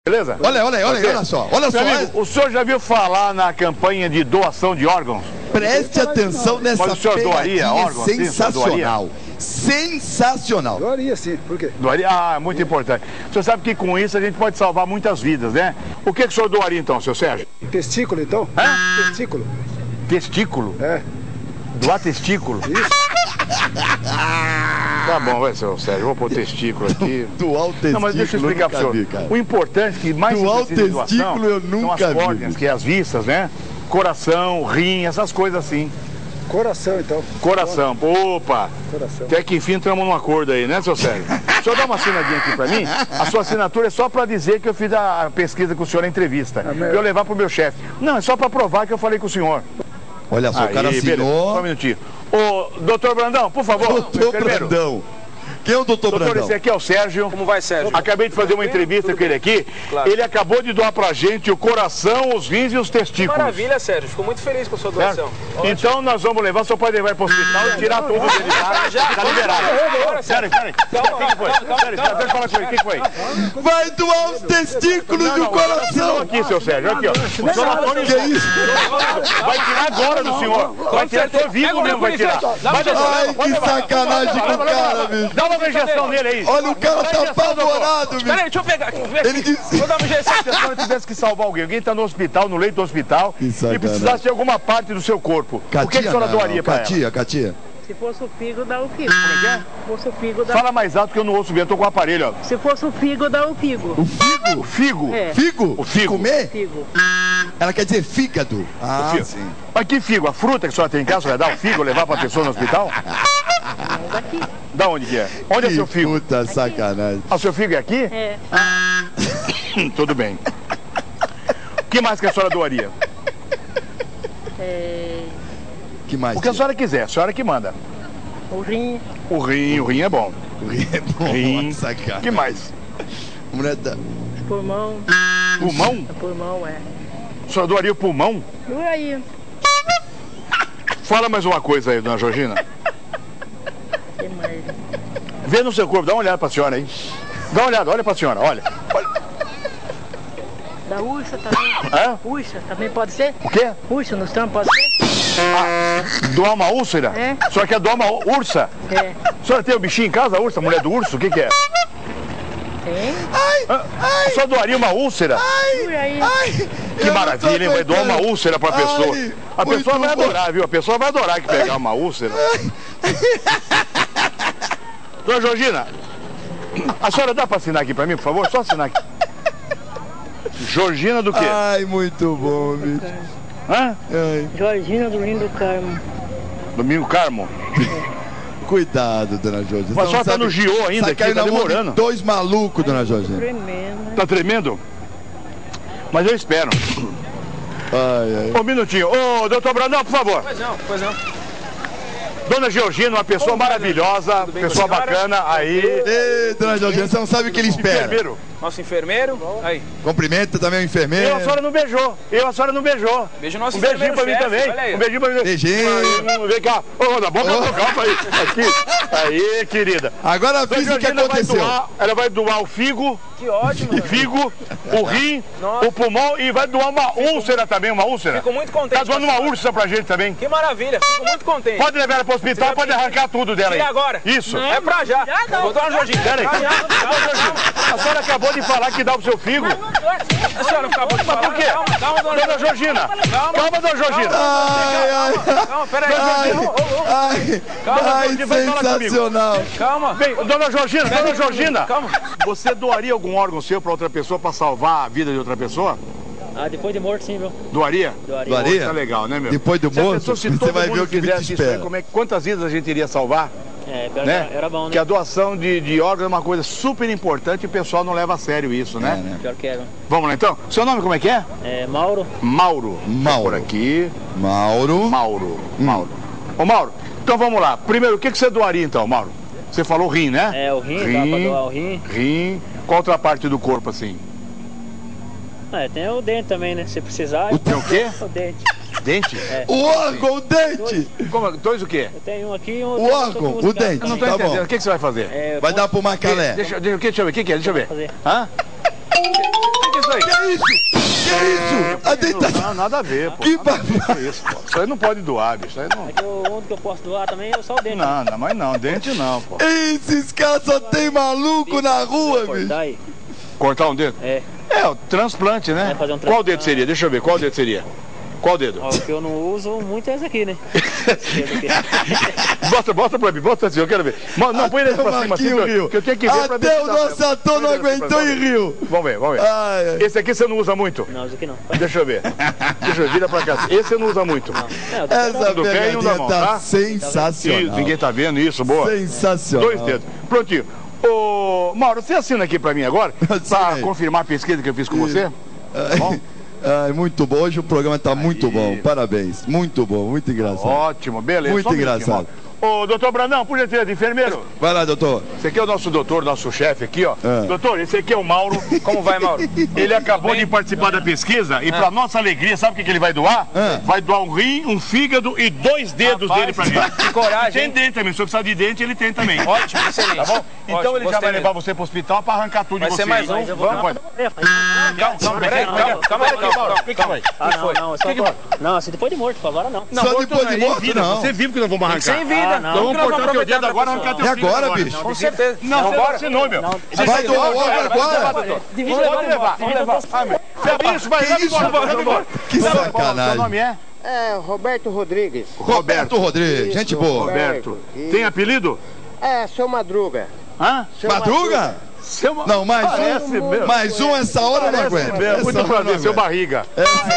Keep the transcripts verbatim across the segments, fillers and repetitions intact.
Beleza? Olha, olha, olha, olha só, olha só. Amigo, o senhor já viu falar na campanha de doação de órgãos? Preste atenção nessa Mas o senhor doaria órgãos? sensacional. Sensacional. Doaria sim, por quê? Doaria? Ah, muito importante. O senhor sabe que com isso a gente pode salvar muitas vidas, né? O que, que o senhor doaria então, seu Sérgio? Testículo então? Hã? Testículo. Testículo? É. Doar testículo? Isso. Tá bom, vai, seu Sérgio, eu vou pôr testículo aqui. Doar o testículo. Não, mas deixa eu explicar pro senhor. Vi, cara. O importante que mais Doar se precisa de o testículo doação eu nunca são as vi. córneas, que é as vistas, né? Coração, rim, essas coisas assim. Coração então. Coração, opa! Coração. Até que enfim entramos num acordo aí, né, seu Sérgio? O senhor dá uma assinadinha aqui pra mim? A sua assinatura é só pra dizer que eu fiz a pesquisa com o senhor na entrevista. É pra eu levar pro meu chefe. Não, é só pra provar que eu falei com o senhor. Olha só, Aí, o cara beleza. assinou. Só um minutinho. Ô, doutor Brandão, por favor. Doutor enfermeiro. Brandão. Quem é o doutor Doutor, Brandão? esse aqui é o Sérgio. Como vai, Sérgio? Acabei de fazer uma entrevista com ele aqui. Claro. Ele acabou de doar pra gente o coração, os rins e os testículos. Maravilha, Sérgio. Fico muito feliz com a sua doação. Certo? Então nós vamos levar, só pode levar para o hospital e tirar tudo dele. Tá, já, tá liberado. Peraí, peraí. O que foi? Peraí, deixa eu falar com ele. O que foi? Vai doar os testículos do Não, coração. aqui, seu Sérgio. Aqui, ó. O senhor Que é isso? vai tirar agora do senhor. Vai tirar, tô vivo mesmo, vai tirar. Vai Ai, que sacanagem com o cara, bicho. Dá uma injeção nele aí. Olha, o cara tá apavorado, bicho. Peraí, deixa eu pegar aqui. Vê Ele aqui. disse... Vou dar uma injeção. Se a senhora tivesse que salvar alguém, alguém está no hospital, no leito do hospital, Que e sacanagem. precisasse de alguma parte do seu corpo, o que, que a senhora não, doaria para ela? Catia, Catia. Se fosse o figo, dá o figo. Como é que é? Se fosse o figo, dá Fala mais alto que eu não ouço bem, eu tô com o aparelho, ó. Se fosse o figo, dá o figo. O figo? O figo? É. Figo? O figo. Comer? Figo. Ela quer dizer fígado. Ah, Figo. sim. Mas que figo? A fruta que a senhora tem em casa, vai dar o figo, levar pra pessoa no hospital? Não, daqui. Da onde que é? Onde é Que seu figo? puta sacanagem. Ah, o seu figo é aqui? É. Tudo bem. O que mais que a senhora doaria? É. Que mais? O que a tia? senhora quiser, a senhora que manda. O rim. O rim, o rim é bom. O rim é bom. Rim. Sacanagem. O que mais? Mulher da... Pulmão. Pulmão? Pulmão, é. A senhora doaria o pulmão? Por aí. Fala mais uma coisa aí, dona Georgina. Que mais? Vê no seu corpo, dá uma olhada pra senhora aí. Dá uma olhada, olha pra senhora, olha. olha. Da ursa também. Hã? Ursa também pode ser? O quê? Ursa no estômago pode ser? Ah, doar uma úlcera? É. A senhora quer doar uma ursa? É. A senhora tem o bichinho em casa, a ursa, a mulher do urso? O que que é? Tem? Ah, a senhora doaria uma úlcera? Por aí. Ai, Que eu maravilha, não tô hein? Vai doar uma aguentando. úlcera pra pessoa. Ai, A pessoa muito vai bom. adorar, viu? A pessoa vai adorar que pegar uma úlcera. Dona Georgina, a senhora dá pra assinar aqui pra mim, por favor? Só assinar aqui. Georgina do quê? Ai, muito bom, bicho. Hã? Ai, Georgina do Lindo Carmo. Domingo Carmo. cuidado, dona Jorge. Mas a senhora tá no Giô ainda, aqui, caindo tá na mão de demorando. dois malucos, dona Jorge. Tremendo. Tá tremendo? Mas eu espero. Ai, ai. Um minutinho. Ô, doutor Brandão, por favor. Pois não, pois não. Dona Georgina, uma pessoa Como vai, maravilhosa, tudo bem com a pessoa senhora? bacana. Aí. Ei, dona Jorge, você não sabe o que ele espera. Enfermeiro. Nosso enfermeiro. Aí. Cumprimenta também o enfermeiro. Eu, a senhora não beijou. Eu, a senhora não beijou. Beijo nosso Um beijinho pra mim enfermeiro-chefe, também. olha aí. Um beijinho pra mim. Beijinho. Vem cá. Ô, da boca pra calma aí. Aqui. Aí, querida. Agora Dona avisa o que Georgina vai aconteceu. doar, ela vai doar o figo, Que ótimo. o figo, o rim, Nossa. o pulmão e vai doar uma úlcera também, uma úlcera. Fico muito contente. Tá doando uma úlcera pra gente também. Que maravilha. Fico muito contente. Pode levar ela pro hospital, Você pode vai- arrancar tudo dela aí. Tira agora. Isso. É pra já. Vou dar uma Jorginho. Pera aí. Pra já. Dona Georgina, a senhora acabou de falar que dá pro seu figo. A senhora acabou de falar. Por quê? Calma, calma, dona Dona Georgina. Calma. Calma, dona Georgina. Ai, ai, Calma, peraí. ai, Ô, ô, ô. ai, Calma, ai, Georgina, vai falar comigo. sensacional. Calma. Bem, dona Georgina, dona Georgina. Calma. Você doaria algum órgão seu pra outra pessoa pra salvar a vida de outra pessoa? Ah, depois de morto, sim, viu? Doaria? Doaria. Doaria? Tá legal, né, meu? Depois do Se a morto, pessoa- se você todo vai mundo ver o que te fizesse isso aí, espera. como é, quantas vidas a gente iria salvar? É, pior Né? que era bom, né? Que a doação de, de órgãos é uma coisa super importante e o pessoal não leva a sério isso, né? É, né? Pior que era. Vamos lá então? Seu nome como é que é? É, Mauro. Mauro. Mauro. Por aqui. Mauro. Mauro. Mauro. Ô Mauro, então vamos lá. Primeiro, o que, que você doaria então, Mauro? Você falou rim, né? É, o rim, dá pra doar o rim. Rim. Qual outra parte do corpo assim? É, tem o dente também, né? Se precisar. O tem o quê? O dente. Dente? É. O órgão, o dente. Como, dois o quê? Eu tenho um aqui e um O outro. órgão, outro o dente. Eu não tô Tá entendendo. bom. O que, que você vai fazer? É, Vai dar pro Macalé. Deixa, deixa, deixa eu ver. O que, que é? Deixa eu ver. fazer. Hã? O que, que isso? Que isso? A dentadura. Não, nada a ver, pô. Que Nada a ver babado. com isso, pô. Isso aí não pode doar, bicho. Isso aí não... É que o único que eu posso doar também é só o dente. Não, não, mas não, dente não, pô. Esses caras só tem maluco na rua, bicho. Cortar aí. Cortar um dedo? É. É, o transplante, né? É, fazer um Qual transplante. dedo seria? Deixa eu ver, qual dedo seria? Qual dedo? Ó, o que eu não uso muito é esse aqui, né? Esse dedo aqui. Bota, bota pra mim, bota assim, eu quero ver. Não, não põe ele Até o pra cima assim, Marquinho riu. que eu tenho que ver pra ver Até se o tá nosso certo. ator não Põe ele assim pra aguentou cima, e riu. Vamos ver, vamos ver. Ai, ai. Esse aqui você não usa muito? Não, esse aqui não. Deixa eu ver. Deixa eu ver, vira pra cá. Esse você não usa muito. É, eu tô Essa do pé e um da pegadinha mão, tá tá? sensacional. Isso, ninguém tá vendo isso, boa. Sensacional. Dois dedos. Prontinho. Ô, Mauro, você assina aqui pra mim agora? Pra Assinei. confirmar a pesquisa que eu fiz com você? Tá bom? Ai, muito bom. Hoje o programa tá muito bom. Parabéns. Muito bom, muito engraçado. Ótimo, beleza. Muito Só um minutinho, engraçado. Mauro. Ô, doutor Brandão, por gentileza, enfermeiro. Vai lá, doutor. Esse aqui é o nosso doutor, nosso chefe aqui, ó. É. Doutor, esse aqui é o Mauro. Como vai, Mauro? Ele acabou de participar da pesquisa e, pra nossa alegria, sabe o que, que ele vai doar? É. Vai doar um rim, um fígado e dois dedos Rapaz, dele pra gente. que coragem, Tem hein? dente também, se eu precisar de dente, ele tem também. Ótimo, excelente. Tá bom? Então Ótimo, ele já gostei vai levar mesmo. você pro hospital pra arrancar tudo Vai de você. ser mais um. hein? Mas eu vou Vamos, dar pode. uma tarefa. Calma, calma, Peraí, calma, calma, calma, calma, calma, Mauro. calma. Calma aí. Ah, que não, foi? não, é só Que que pra... foi? Não, assim depois de morto, por agora não. Não, Só morto depois não, de ele morto, vida, não. Você vive que nós vamos arrancar. Sem vida. Ah, não. Então vamos Nós cortar o teu aproveitar dedo agora e pra arrancar teu E fígado agora, agora. bicho? Com certeza. Não, você não assinou, meu. Não, Você vai doar doar logo agora. doutor. Divide Pode agora, levar, divide pode levar. agora. Ah, meu. Leva isso, vai, Que leva isso, embora, mano? leva embora. Que Leva embora. sacanagem. Seu nome é? É, Roberto Rodrigues. Roberto Rodrigues, gente Isso, boa. Roberto. Isso. Tem apelido? É, seu Madruga. Hã? Seu Madruga? Seu... Não, mais Parece um. mesmo. Mais um essa hora eu não Parece aguento. mesmo. Essa Muito hora eu não prazer, seu aguento. barriga.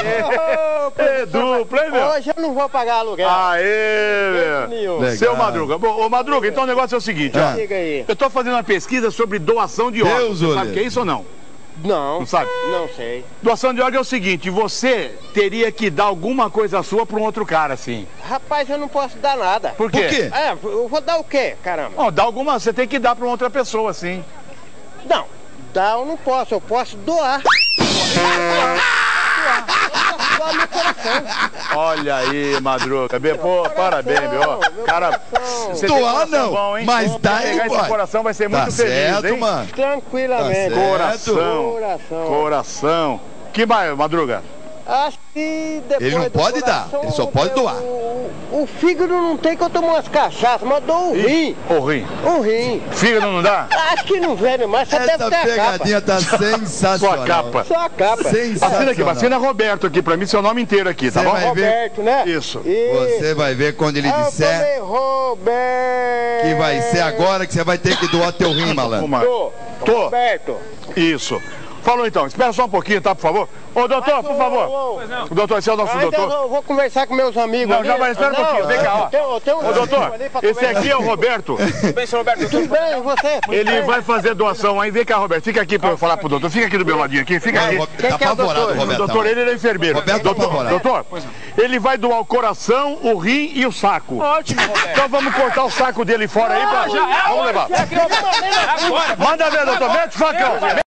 Ô, É dupla, hein, meu? Hoje eu não vou pagar aluguel. Aê, meu. Nenhum. Legal. Seu Madruga. Bom, ô Madruga, então o negócio é o seguinte, ó. Diga aí. Eu tô fazendo uma pesquisa sobre doação de órgãos. Deus Você o sabe o livre. que é isso ou não? Não. Não sabe? Não sei. Doação de órgãos é o seguinte, você teria que dar alguma coisa sua pra um outro cara, assim. Rapaz, eu não posso dar nada. Por quê? Por quê? É, eu vou dar o quê, caramba? Ó, dá alguma, você tem que dar pra uma outra pessoa, assim. Não, dar eu não posso, eu posso doar. Doar meu coração. Olha aí, Madruga. Bem, pô, parabéns, meu. Ó, meu Cara, coração. você tem Doar coração não, bom, hein? mas Vamos dá pegar ele, esse vai. coração, vai ser Tá muito feliz, certo, hein? mano. Tranquilamente. Tá certo. Coração. Coração. Coração. Que mais, Madruga? Acho que depois Ele não do pode dar, coração, ele só pode eu- doar. O, o fígado não tem que eu tomo umas cachaças, mas dou o rim. O rim. O rim. Fígado não dá? Acho que não vem mais, só Essa deve ter a pegadinha tá sensacional. Sua capa. capa. Só a capa. Sensacional. Assina aqui, assina Roberto aqui pra mim, seu nome inteiro aqui, tá Você bom? vai ver. Roberto, né? Isso. Você vai ver quando ele Ah, eu disser tomei Roberto. que vai ser agora que você vai ter que doar teu rim, malandro. Uma. Tô. Tô. Roberto. Isso. Falou então, espera só um pouquinho, tá, por favor? Ô, doutor, por favor. O doutor, esse é o nosso Ah, então doutor. eu vou conversar com meus amigos. Não, ali. já vai, espera um Não, pouquinho, vem cá, ó. Tem, tem um Ô, doutor, ali pra esse conversar. aqui é o Roberto. Tudo bem, senhor Roberto? Tudo bem, e você? Ele vai fazer doação aí. Vem cá, Roberto, fica aqui pra eu falar pro doutor. Fica aqui do meu ladinho aqui, fica aqui. Quem Tá que é o apavorado, doutor? O Roberto. doutor, ele é enfermeiro. Roberto tá doutor, apavorado. doutor, ele vai doar o coração, o rim e o saco. Ótimo, Roberto. Então vamos cortar o saco dele fora aí pra... Já é Vamos levar. agora. Manda ver, doutor, mete o facão.